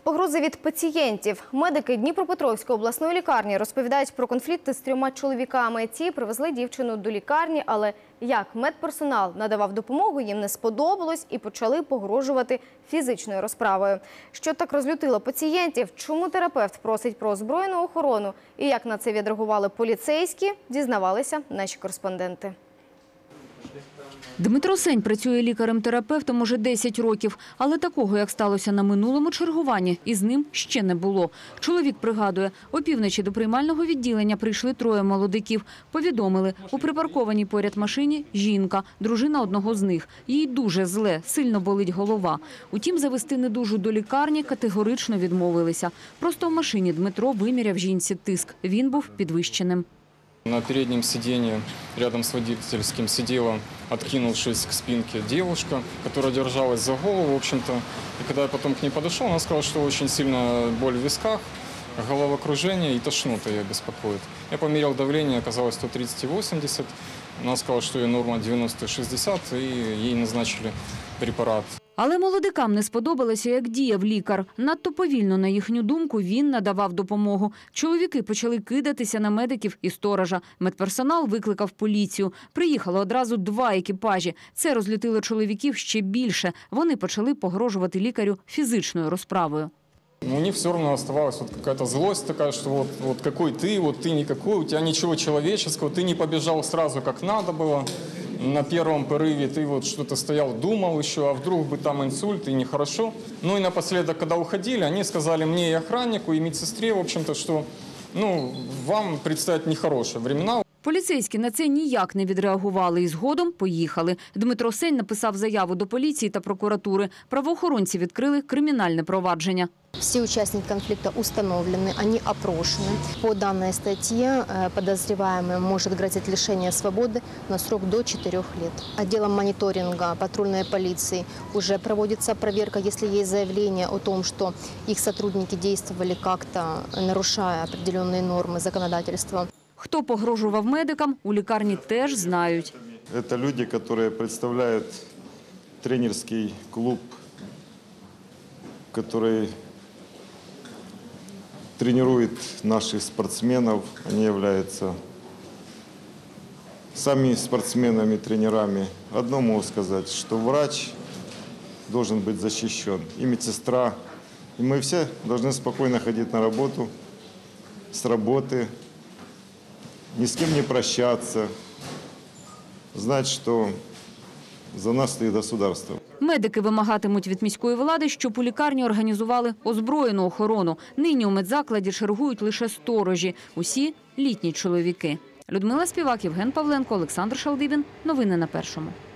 Погрози від пацієнтів. Медики Дніпропетровської обласної лікарні розповідають про конфлікти з 3 чоловіками. Ті привезли дівчину до лікарні, але як медперсонал надавав допомогу, їм не сподобалось і почали погрожувати фізичною розправою. Що так розлютило пацієнтів, чому терапевт просить про озброєну охорону і як на це відреагували поліцейські, дізнавалися наші кореспонденти. Дмитро Сень працює лікарем-терапевтом уже 10 років. Але такого, як сталося на минулому чергуванні, із ним ще не було. Чоловік пригадує, опівночі до приймального відділення прийшли 3 молодиків. Повідомили, у припаркованій поряд машині жінка, дружина одного з них. Їй дуже зле, сильно болить голова. Утім, завести недужу до лікарні категорично відмовилися. Просто в машині Дмитро виміряв жінці тиск. Він був підвищеним. На переднем сиденье рядом с водительским сидела, откинувшись к спинке, девушка, которая держалась за голову, в общем-то. И когда я потом к ней подошел, она сказала, что очень сильная боль в висках, головокружение и тошнота ее беспокоит. Я померил давление, оказалось 130/80. Она сказала, что ее норма 90/60, и ей назначили препарат. Але молодикам не сподобалося, як діяв лікар. Надто повільно, на їхню думку, він надавав допомогу. Чоловіки почали кидатися на медиків і сторожа. Медперсонал викликав поліцію. Приїхало одразу 2 екіпажі. Це розлютило чоловіків ще більше. Вони почали погрожувати лікарю фізичною розправою. У них все равно оставалась вот какая-то злость такая, что вот какой ты никакой, у тебя ничего человеческого, ты не побежал сразу, как надо было. На первом порыве ты вот что-то стоял, думал еще, а вдруг бы там инсульт, и нехорошо. Ну и напоследок, когда уходили, они сказали мне и охраннику, и медсестре, в общем-то, что вам предстоят нехорошие времена. Поліцейські на це ніяк не відреагували і згодом поїхали. Дмитро Сень написав заяву до поліції та прокуратури. Правоохоронці відкрили кримінальне провадження. Все участники конфликта установлены, они опрошены. По данной статье подозреваемый может грозить лишение свободы на срок до 4 лет. Отделом мониторинга патрульной полиции уже проводится проверка, если есть заявление о том, что их сотрудники действовали как-то, нарушая определенные нормы законодательства. Хто погрожував медикам, у лікарні теж знають. Это люди, которые представляют тренерский клуб, который тренирует наших спортсменов. Они являются сами спортсменами, тренерами. Одно могу сказать, что врач должен быть защищен, и медсестра. И мы все должны спокойно ходить на работу, с работы, ни с кем не прощаться, знать, что за нас стоїть государство. Медики вимагатимуть від міської влади, щоб у лікарні організували озброєну охорону. Нині у медзакладі чергують лише сторожі. Усі – літні чоловіки. Людмила Співак, Євген Павленко, Олександр Шалдибін. Новини на Першому.